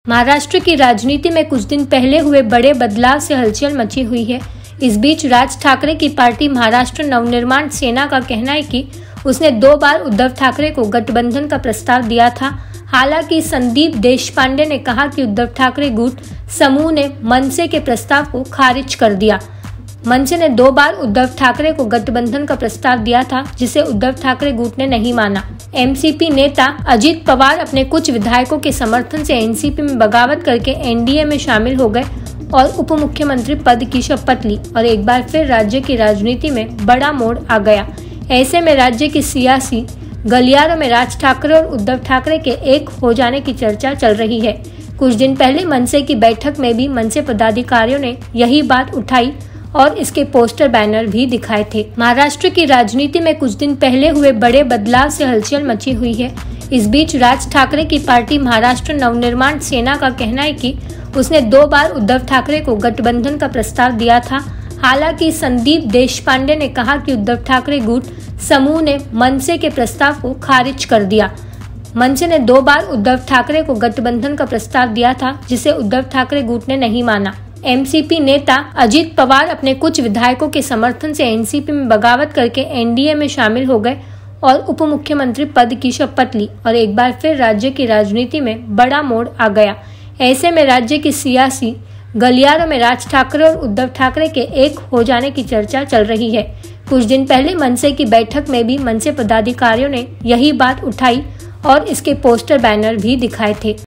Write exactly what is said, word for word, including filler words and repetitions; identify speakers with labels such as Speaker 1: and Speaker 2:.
Speaker 1: महाराष्ट्र की राजनीति में कुछ दिन पहले हुए बड़े बदलाव से हलचल मची हुई है। इस बीच राज ठाकरे की पार्टी महाराष्ट्र नवनिर्माण सेना का कहना है कि उसने दो बार उद्धव ठाकरे को गठबंधन का प्रस्ताव दिया था। हालांकि संदीप देशपांडे ने कहा कि उद्धव ठाकरे गुट समूह ने मनसे के प्रस्ताव को खारिज कर दिया। मनसे ने दो बार उद्धव ठाकरे को गठबंधन का प्रस्ताव दिया था, जिसे उद्धव ठाकरे गुट ने नहीं माना। एनसीपी नेता अजित पवार अपने कुछ विधायकों के समर्थन से एनसीपी में बगावत करके एनडीए में शामिल हो गए और उप मुख्यमंत्री पद की शपथ ली और एक बार फिर राज्य की राजनीति में बड़ा मोड़ आ गया। ऐसे में राज्य की सियासी गलियारों में राज ठाकरे और उद्धव ठाकरे के एक हो जाने की चर्चा चल रही है। कुछ दिन पहले मनसे की बैठक में भी मनसे पदाधिकारियों ने यही बात उठाई और इसके पोस्टर बैनर भी दिखाए थे। महाराष्ट्र की राजनीति में कुछ दिन पहले हुए बड़े बदलाव से हलचल मची हुई है। इस बीच राज ठाकरे की पार्टी महाराष्ट्र नवनिर्माण सेना का कहना है कि उसने दो बार उद्धव ठाकरे को गठबंधन का प्रस्ताव दिया था। हालांकि संदीप देशपांडे ने कहा कि उद्धव ठाकरे गुट समूह ने मनसे के प्रस्ताव को खारिज कर दिया। मनसे ने दो बार उद्धव ठाकरे को गठबंधन का प्रस्ताव दिया था, जिसे उद्धव ठाकरे गुट ने नहीं माना। एनसीपी नेता अजित पवार अपने कुछ विधायकों के समर्थन से एनसीपी में बगावत करके एनडीए में शामिल हो गए और उप मुख्यमंत्री पद की शपथ ली और एक बार फिर राज्य की राजनीति में बड़ा मोड़ आ गया। ऐसे में राज्य की सियासी गलियारों में राज ठाकरे और उद्धव ठाकरे के एक हो जाने की चर्चा चल रही है। कुछ दिन पहले मनसे की बैठक में भी मनसे पदाधिकारियों ने यही बात उठाई और इसके पोस्टर बैनर भी दिखाए थे।